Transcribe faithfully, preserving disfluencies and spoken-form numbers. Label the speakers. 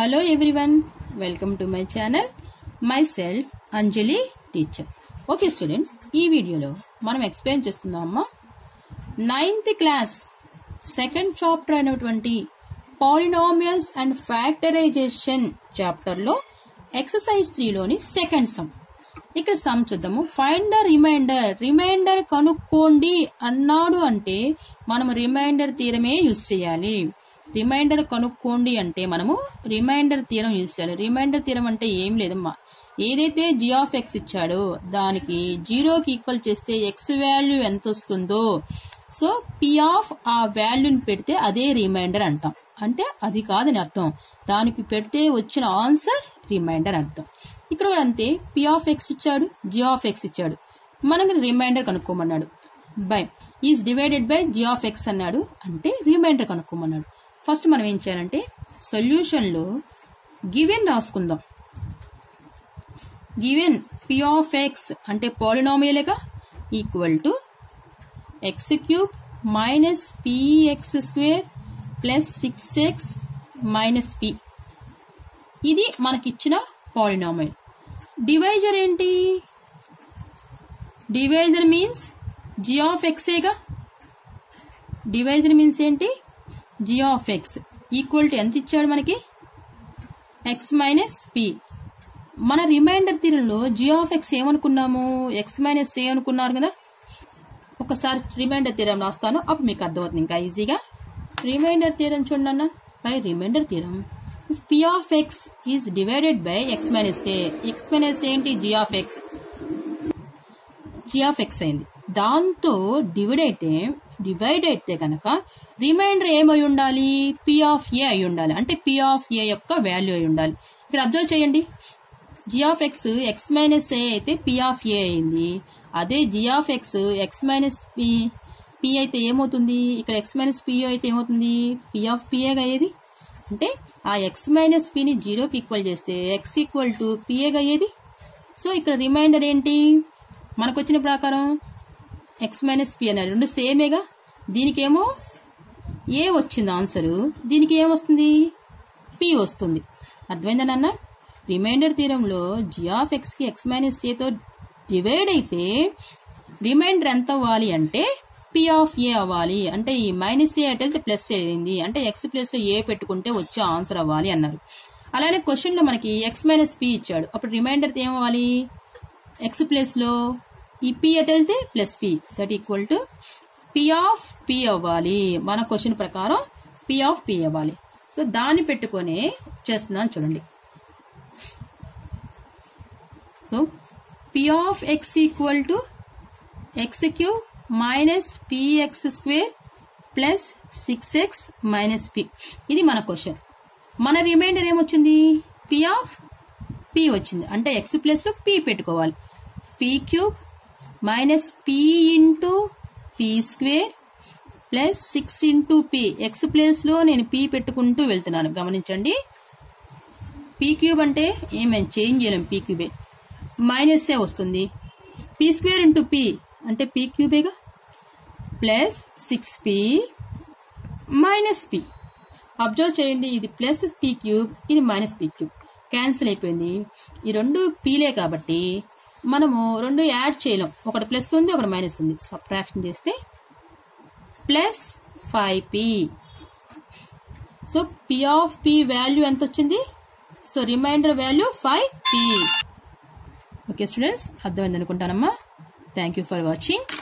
Speaker 1: Hello everyone, welcome to my channel. Myself Anjali teacher. Okay students, ఈ వీడియోలో మనం explain చేసుకుందామమ్మా. నైన్త్ క్లాస్ సెకండ్ చాప్టర్ అయినటువంటి polynomials and factorisation chapter లో exercise three లోని second sum. ఇక్కడ సమ్ చూద్దాము. Find the remainder. రిమైండర్ కనుక్కోండి అన్నాడు అంటే మనం రిమైండర్ థీరమే యూజ్ చేయాలి. రిమైండర్ కనుక్కోండి అంటే మనము రిమైండర్ థీరం యూజ్ చేయాలి. రిమైండర్ థీరం అంటే ఏం లేదమ్మా, ఏదైతే జీ ఆఫ్ ఎక్స్ ఇచ్చాడో దానికి జీరోకి ఈక్వల్ చేస్తే ఎక్స్ వాల్యూ ఎంత వస్తుందో సో పి ఆఫ్ ఆ వాల్యూని పెడితే అదే రిమైండర్ అంటాం. అంటే అది కాదని అర్థం, దానికి పెడితే వచ్చిన ఆన్సర్ రిమైండర్ అర్థం. ఇక్కడ కూడా అంతే, పి ఆఫ్ ఎక్స్ ఇచ్చాడు, జీ ఆఫ్ ఎక్స్ ఇచ్చాడు, మనకి రిమైండర్ కనుక్కోమన్నాడు. By is divided by g of x అన్నాడు అంటే రిమైండర్ కనుక్కోమన్నాడు. ఫస్ట్ మనం ఏం చేయాలంటే సొల్యూషన్ లో గివెన్ రాసుకుందాం. గివెన్ పి ఆఫ్ ఎక్స్ అంటే పాలినామియల్గా equal to x cube minus p x square plus six x minus p. ఇది మనకిచ్చిన పాలినామియల్. డివైజర్ ఏంటి? డివైజర్ మీన్స్ జీ ఆఫ్ ఎక్సేగా. డివైజర్ మీన్స్ ఏంటి? G of x equal to ఎంత ఇచ్చాడు మనకి? X minus p. మన రిమైండర్ థీరంలో జీ ఆఫ్ ఎక్స్ ఏమనుకున్నాము? ఎక్స్ మైనస్ ఏ అనుకున్నారు కదా. ఒకసారి రిమైండర్ థీరం రాస్తాను, అప్పుడు మీకు అర్థమవుతుంది ఇంకా ఈజీగా. రిమైండర్ థీరం చూడండి అన్న. By remainder theorem if p of x is divided by x minus a. X minus a ఏంటి? G of x. G of x అయింది. దాంతో డివైడ్ అయితే డివైడ్ అయితే కనుక రిమైండర్ ఏమై ఉండాలి? పి ఆఫ్ ఏ అయి ఉండాలి. అంటే పి ఆఫ్ ఏ యొక్క వాల్యూ అయి ఉండాలి. ఇక్కడ అబ్జర్వ్ చేయండి, g of x x minus a అయితే పి ఆఫ్ ఏ అయింది. అదే g of x x minus p p అయితే ఏమవుతుంది? ఇక్కడ ఎక్స్ మైనస్ పి అయితే ఏమవుతుంది? పి ఆఫ్ పిఏగా అయ్యేది. అంటే ఆ ఎక్స్ మైనస్ పిని జీరోకి ఈక్వల్ చేస్తే ఎక్స్ ఈక్వల్ టు పిఏగా అయ్యేది. సో ఇక్కడ రిమైండర్ ఏంటి? మనకు వచ్చిన ప్రకారం ఎక్స్ మైనస్ పి అన్నారు, రెండు సేమేగా. దీనికేమో ఏ వచ్చింది ఆన్సరు, దీనికి ఏమొస్తుంది? పి వస్తుంది. అర్థమైందా నాన్న? రిమైండర్ థీరంలో జీ ఆఫ్ ఎక్స్ కి ఎక్స్ మైనస్ ఏతో డివైడ్ అయితే రిమైండర్ ఎంత అవ్వాలి అంటే పి ఆఫ్ ఏ అవ్వాలి. అంటే ఈ మైనస్ ఏ అటు వెళ్తే ప్లస్ అయింది అంటే ఎక్స్ ప్లస్ లో ఏ పెట్టుకుంటే వచ్చే ఆన్సర్ అవ్వాలి అన్నారు. అలానే క్వశ్చన్ లో మనకి ఎక్స్ మైనస్ పి ఇచ్చాడు, అప్పుడు రిమైండర్ ఏమవ్వాలి? ఎక్స్ ప్లస్ లో ఈ పి అటు వెళ్తే plus p, that equal to p of p అవ్వాలి. మన క్వశ్చన్ ప్రకారం పి ఆఫ్ పి అవ్వాలి. సో దాన్ని పెట్టుకొని చేస్తున్నాను చూడండి. So p of x equal to x cube minus p x square plus six x minus p. ఇది మన క్వశ్చన్. మన రిమైండర్ ఏమొచ్చింది? పి ఆఫ్ పి వచ్చింది. అంటే ఎక్స్ ప్లస్ లో పి పెట్టుకోవాలి. P cube minus p into p square plus six into p. X place లో నేను పి పెట్టుకుంటూ వెళ్తున్నాను, గమనించండి. పి క్యూబ్ అంటే ఏమైనా చేంజ్ చేయలేం, పి క్యూబే. మైనస్ ఏ వస్తుంది. పి స్క్వేర్ ఇంటూ పి అంటే పి క్యూబేగా plus six p minus p. Observe చేయండి, ఇది ప్లస్ పి క్యూబ్, ఇది మైనస్ పి క్యూబ్. క్యాన్సిల్ అయిపోయింది. ఈ రెండు పీలే కాబట్టి మనము రెండు యాడ్ చేయలేం. ఒకటి ప్లస్ ఉంది, ఒకటి మైనస్ ఉంది. సబ్ట్రాక్షన్ చేస్తే plus five p. So p of p value ఎంత వచ్చింది? So remainder value five p. Okay students, అర్థమైంది అనుకుంటానమ్మా. Thank you for watching.